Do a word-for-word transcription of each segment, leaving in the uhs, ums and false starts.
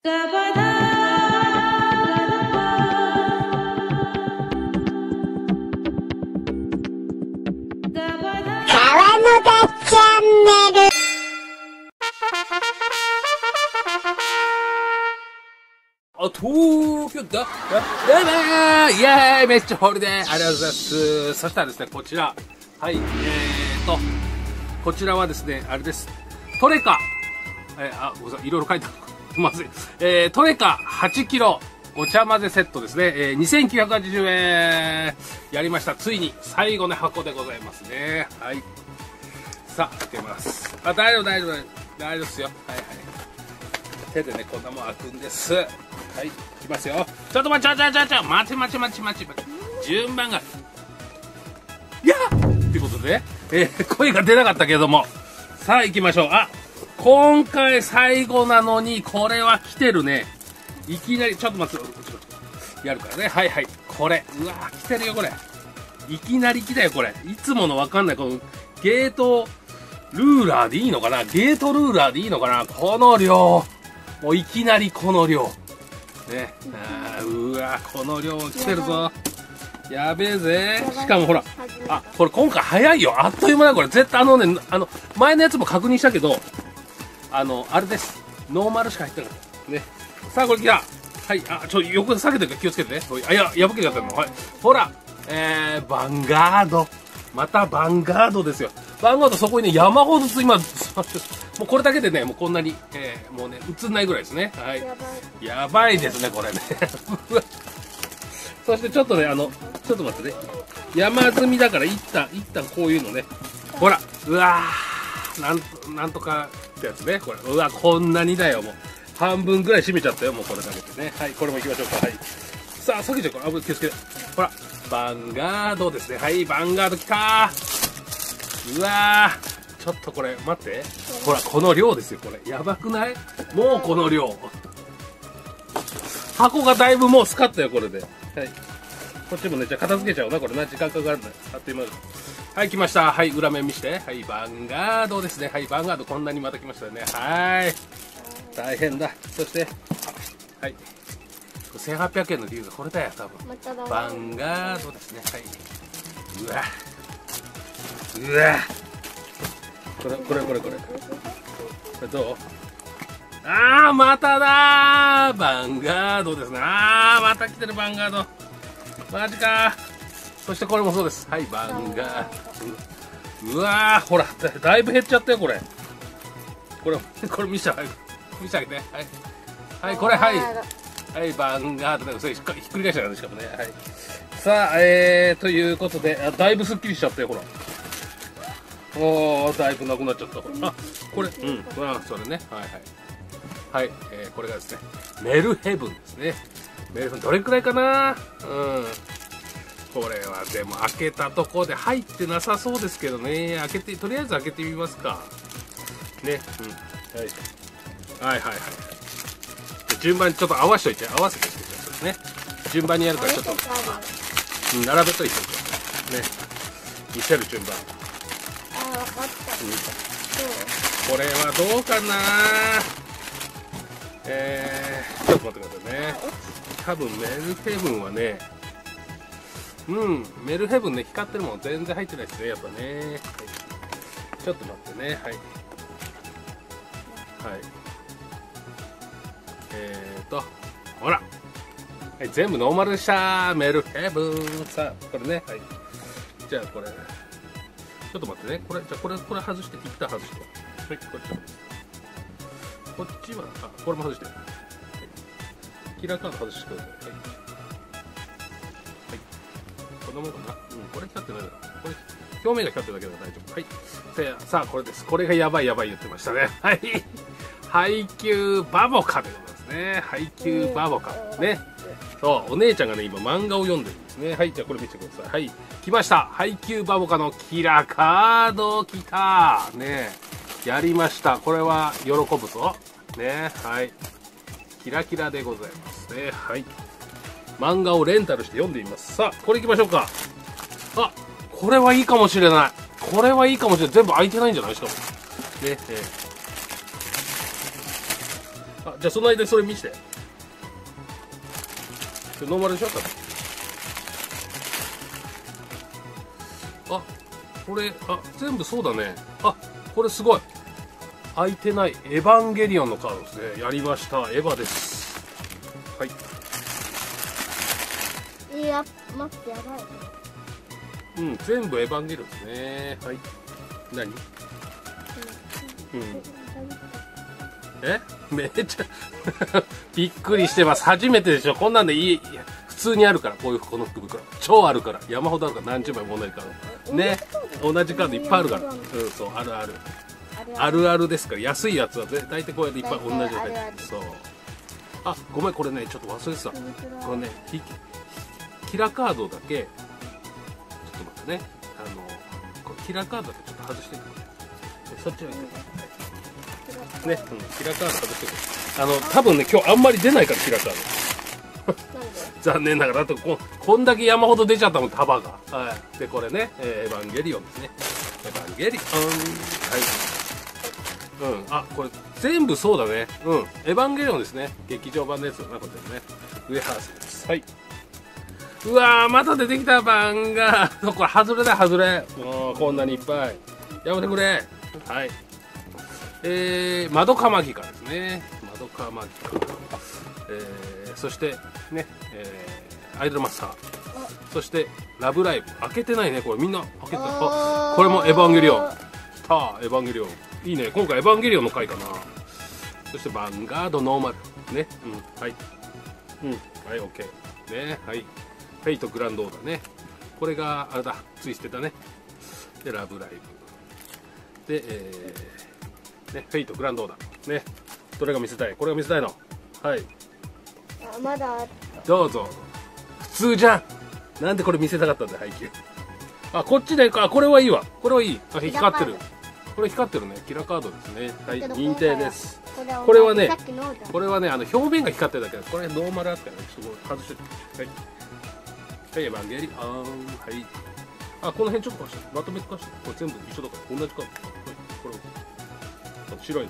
川野田チャンネル。 あ、東京だ、だ、だイエーイ、めっちゃホールで、ありがとうございます。そしたらですね、こちら。はい、えーと、こちらはですね、あれです。トレカ。えー、あ、ごめんなさい、いろいろ書いてある。まずい。えー、トレカはちキロ。お茶混ぜセットですね、えー、にせんきゅうひゃくはちじゅうえんやりました。ついに最後の箱でございますね。はい、さあ開けます。あ、大丈夫大丈夫大丈夫ですよ。はいはい、手でねこんなもん開くんです。はい、いきますよ。ちょっと待ちちょちょちょ待ち待ち待ち待ち待ち、順番がいやーってことで、えー、声が出なかったけれども、さあ行きましょう。あ、今回最後なのにこれは来てるね。いきなり、ちょっと待って、やるからね。はいはい。これ。うわー、来てるよ、これ。いきなり来たよ、これ。いつものわかんない、この、ゲートルーラーでいいのかな、ゲートルーラーでいいのかな、この量。もういきなりこの量。ね。あー、うわー、この量来てるぞ。やべえぜ。しかもほら。あ、これ今回早いよ。あっという間だ、これ。絶対あのね、あの、前のやつも確認したけど、あの、あれです。ノーマルしか入ってなかった。ね。さあこれ来た。はい、あ、ちょ横で下げてるから気をつけてね。あ、いや破けちゃったの。はい、ほら、えー、ヴァンガード、またヴァンガードですよ。ヴァンガード、そこにね山ほどつ今もうこれだけでね、もうこんなに、えー、もうね映んないぐらいですね。はい、やばい、やばいですねこれねそしてちょっとね、あのちょっと待ってね、山積みだから一旦一旦こういうのね、ほら、うわー、なんとなんとかってやつね、これ、うわ、こんなにだよ、もう半分ぐらい閉めちゃったよ、もうこれだけでね。はい、これも行きましょうか。はい、さあ下げちゃうから、あ、気をつけて。ほら、ヴァンガードですね。はい、ヴァンガードきたー。うわー、ちょっとこれ待って、ほらこの量ですよ、これやばくない？もうこの量、箱がだいぶもうスカったよ、これで。はい、こっちもね、じゃあ片付けちゃうな、これな、時間かかるね、あっという間だ。はい、来ました。はい、裏面見して。はい、ヴァンガードですね。はい、ヴァンガード、こんなにまた来ましたよね。はい、大変だ。そして、はい、せんはっぴゃくえんの理由がこれだよ、多分。ヴァンガードですね。はい、うわうわ、これこれこれこれこれどう？あー、まただー、ヴァンガードですね。あー、また来てる、ヴァンガード、マジかー。そしてこれもそうです。はい、ヴァンガード。うわー、ほら だ, だいぶ減っちゃったよ、これ。これこれ見せてあげて、見せてあげて。はいはい、これ、はいはい、ヴァンガードで、それひっくり返したからね、しかもね。はい、さあ、えー、ということで、あ、だいぶすっきりしちゃったよ、ほら。おー、だいぶなくなっちゃった。あ、これ、うん、あ、それね。はいはいはい、えー、これがですね、メルヘブンですね。メルヘブン、どれくらいかな。うん、これはでも開けたところで入ってなさそうですけどね。開けて、とりあえず開けてみますかね。うん、はい、はいはいはい、順番にちょっと合わせといて、合わせていってくださいね。順番にやるからちょっと、うん、並べといてね、見せる順番。 あ、分かった、 うん、これはどうかな。えー、ちょっと待ってくださいね。多分メルヘブンはね、うん、メルヘブンね、光ってるもの全然入ってないですね、やっぱね。はい、ちょっと待ってね。はい、はい、えーと、ほら、はい、全部ノーマルでした。メルヘブン。さあ、これね、はい、じゃあこれ、ちょっと待ってね、これ、じゃあこれ、これ外して、一旦外して。はい、こっちこっちは、あ、これも外して。はい、キラーカード外してください。はい、はい、こんなもんかな。うん、これ光ってないだろ。これ、表面が光ってるだけで大丈夫。はい、さあ、これです。これがやばいやばい言ってましたね。はい。配給バボカでございますね。配給バボカ。ね。そう、お姉ちゃんがね、今漫画を読んでるんですね。はい、じゃあこれ見てください。はい、来ました。配給バボカのキラーカード来た。ね。やりました。これは喜ぶぞ。ね。はい。キラキラでございますね。はい。漫画をレンタルして読んでみます。さあ、これ行きましょうか。あ、これはいいかもしれない。これはいいかもしれない。全部開いてないんじゃない？しかも。ね。えーあ、じゃあその間にそれ見せて。ノーマルでしょ、多分。あ、これ、あ、全部そうだね。あ、これすごい。開いてないエヴァンゲリオンのカードですね。やりました。エヴァです。はい。 いや、待って、やばい。 うん、全部エヴァンゲリオンですね。はい。何？うん。え？めっちゃびっくりしてます。初めてでしょ。こんなんでいい。普通にあるから、こういうこの福袋。超あるから。山ほどあるから何十枚も同じカード。ね。同じカードいっぱいあるから。うん、そう、あるある。あるあるですから。安いやつは大体こうやっていっぱい同じ状態。そう。あ、ごめん、これね、ちょっと忘れてた。これね、キラカードだけ、ちょっと待ってね。あの、これキラカードだけちょっと外してくれ。そっちはいいね、うん、キラカード外してくれ。あの、多分ね、今日あんまり出ないから、キラカード。残念ながら、あとこ、こんだけ山ほど出ちゃったもん、束が。はい。で、これね、えー、エヴァンゲリオンですね。エヴァンゲリオン。はい。うん、あ、これ、全部そうだね。うん。エヴァンゲリオンですね。劇場版のやつだな、これね。ウエハースです。はい。うわー、また出てきた版が。これ、外れだ、外れ。もう、こんなにいっぱい。やめてくれ。はい。えー、マドカマギカですね。マドカマギカ。えー、そしてね、えー、アイドルマスター。そしてラブライブ。開けてないね、これみんな開けてない。あ、これもエヴァンゲリオン。たあ、エヴァンゲリオン。いいね、今回エヴァンゲリオンの回かな。そしてヴァンガードノーマル。ね、うん、はい。うん、はい、オッケー。ね、はい。フェイトグランドオーダーね。これが、あれだ、ツイステだね。で、ラブライブ。で、えー、ね、フェイトグランドオーダー。ね。どれが見せたい？これが見せたいの。はい。 あ、まだ。 どうぞ。普通じゃん。なんでこれ見せたかったんだよ、配給。あ、こっちで、あ、これはいいわ。これはいい。あ、光ってる。これ光ってるね。キラカードですね。はい、認定です。これはね、これはね、あの表面が光ってるだけだ。これノーマルあったからね。ちょっと外して。はい。はい、エヴァンゲリオン。はい。あ、この辺ちょっと貸して。まとめて貸して。これ全部一緒だから。同じカード。はい、これ。白いの。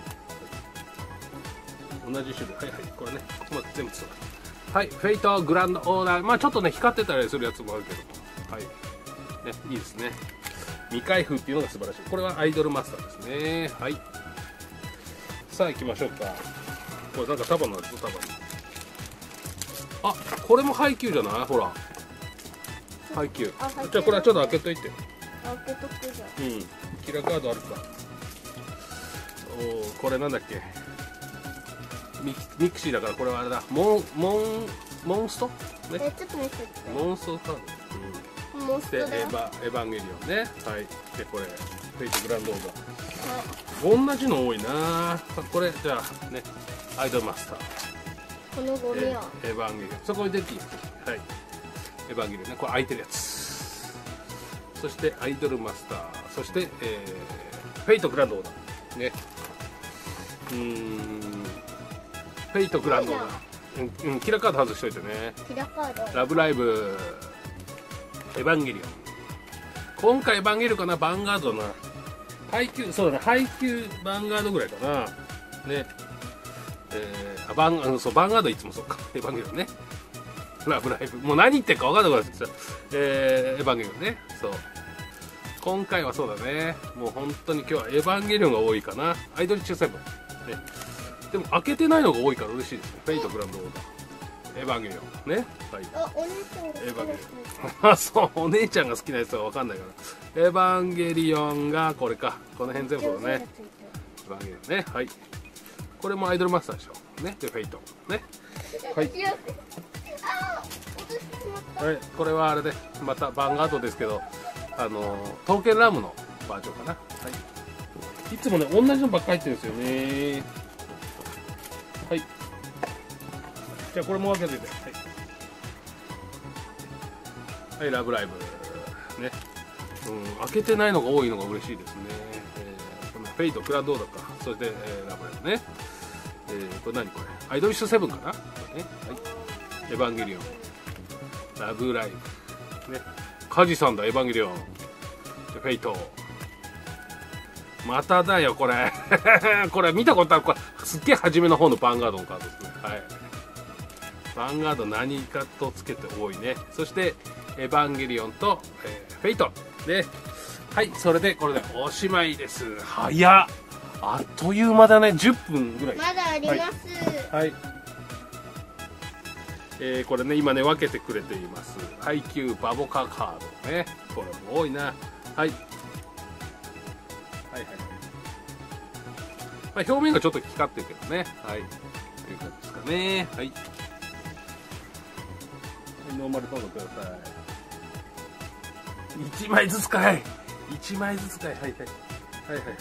同じ種類。はいはい。これね。ここまで全部そうだ。はい。フェイトグランドオーダー。まあちょっとね、光ってたりするやつもあるけど。はい。ね、いいですね。未開封っていうのが素晴らしい。これはアイドルマスターですね。はい。さあ行きましょうか。これなんか束なんですよ、束に。あ、これも配給じゃない？ほら。配給。じゃあこれはちょっと開けといて。 開けとくじゃん。 うん。キラカードあるか。おお、これなんだっけ。ミミクシーだからこれはあれだ。モンモンモンスト？ね。 え、ちょっと見せて。 モンストカード。うん。 モンストだよ。 でエヴァエヴァンゲリオンね。はい。でこれフェイトグランドオーダー。同じの多いな。これじゃあね、アイドルマスター。 このゴミはエヴァンゲリオン。そこに出てきます。はい。エヴァンゲリオンね。これ開いてるやつ。そしてアイドルマスター。そして、えー、フェイトグランドオーダー。ね。うーん。フェイトグランドオーダー。うん、うん、キラカード外しといてね。 キラカード。 ラブライブ。エヴァンゲリオン。今回エヴァンゲリオンかな、ヴァンガードな。配給、そうだね、配給ヴァンガードぐらいかな。ね。えー、あ、ヴァン、あの、そう、ヴァンガードいつもそうか。エヴァンゲリオンね。ラブライブ。もう何言ってるか分かんなくなってきた。えー、エヴァンゲリオンね。そう。今回はそうだね。もう本当に今日はエヴァンゲリオンが多いかな。アイドル中セブン。ね。でも開けてないのが多いから嬉しいですね。フェイトグランドオーダー。エヴァンゲリオンね。はい。 あ、お姉ちゃんが好きなやつ。 あ、そう、お姉ちゃんが好きなやつは分かんないから。エヴァンゲリオンがこれか。この辺全部だね。エヴァンゲリオンね。はい。これもアイドルマスターでしょ。ね。で、フェイト。ね。はい。はい。これはあれで、またヴァンガードですけど、あの、刀剣ラムのバージョンかな。はい。いつもね、同じのばっかり入ってるんですよね。はい。じゃあこれも分けてて。はい。はい、ラブライブ。ね。うん、開けてないのが多いのが嬉しいですね。えー、このフェイト、クラウドーダか。そして、えー、ラブライブね。えー、これ何これ。アイドリッシュセブンかな、ね、はい。エヴァンゲリオン。ラブライブ。ね。カジさんだ、エヴァンゲリオン。フェイト。まただよ、これ。これ見たことある。これ、 すっげえ初めの方のヴァンガードのカードですね。はい。ヴァンガード何かとつけて多いね。そしてエヴァンゲリオンと、えー、フェイトね。はい、それでこれでおしまいです。早っ、あっという間だね。じゅっぷんぐらい。 まだあります。 はい、はい、えー、これね今ね分けてくれています。配給バボカカードね。これも多いな。はいはいはいはい。まあ、表面がちょっと光ってるけどね。はい。という感じですかね。はい。ノーマルトーンください。いちまいずつかい。いちまいずつかい。はいはい。はいはい。ね。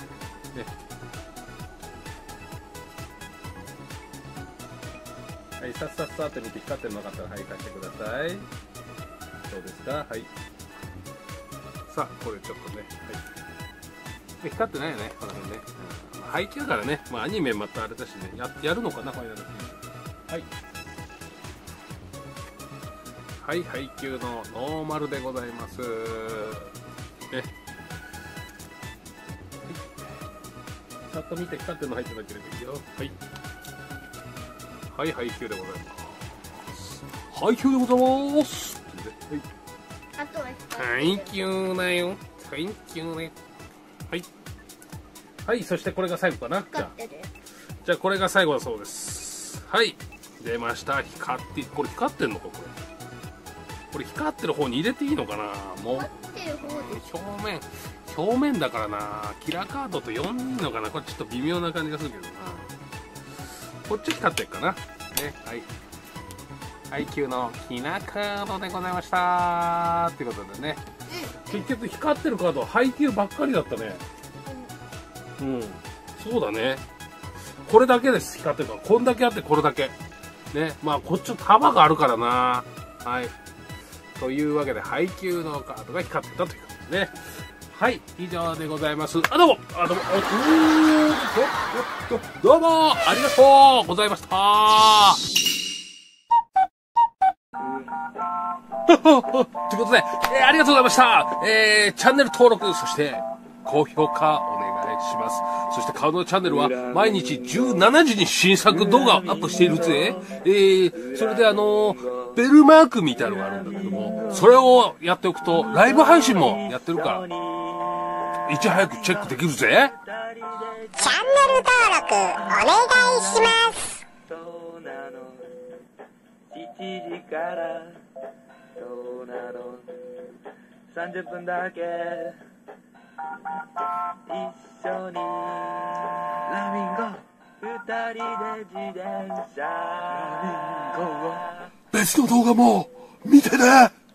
はい、さっさっさって見て光ってるのなかったら、はい、貸してください。どうですか。はい。さあ、これちょっとね。はい。で光ってないよね、この辺ね。うん、まあ、配給だからね。まあ、アニメまたあれだしね。や、やるのかな、ファイナルフィール。はい。はい、配給のノーマルでございます。ね。はい。さっと見て光ってるの入ってなければいいよ。はい。はい、配給でございます。配給でございます。はい。 あとは配給だよ。配給ね。はい。はい、そしてこれが最後かな。じゃあ、じゃあこれが最後だそうです。はい。出ました。光って、これ光ってんのかこれ。これ光ってる方に入れていいのかな。もう。表面、表面だからな。キラーカードとよんでいいのかな。これちょっと微妙な感じがするけどな。こっち光ってるかな。ね。はい。配給のキラーカードでございましたってことでね。結局光ってるカードは配給ばっかりだったね。うん。そうだね。これだけです。光ってるから。こんだけあってこれだけ。ね。まあこっちの束があるからな。はい。というわけで配給のカードが光ってたということですね。はい、以上でございます。あ、どうも、あ、どうも、どうも、ありがとうございました。ということで、えー、ありがとうございました。えー、チャンネル登録、そして高評価お願いします。そして顔のチャンネルは毎日じゅうしちじに新作動画をアップしているぜ。えー、それであのー、ベルマークみたいなのがあるんだけども、それをやっておくとライブ配信もやってるから、いち早くチェックできるぜ。 チャンネル登録お願いします。しちじからそうなのさんじゅっぷんだけ一緒にラミンゴ二人で自転車ラミンゴ別の動画も見てね。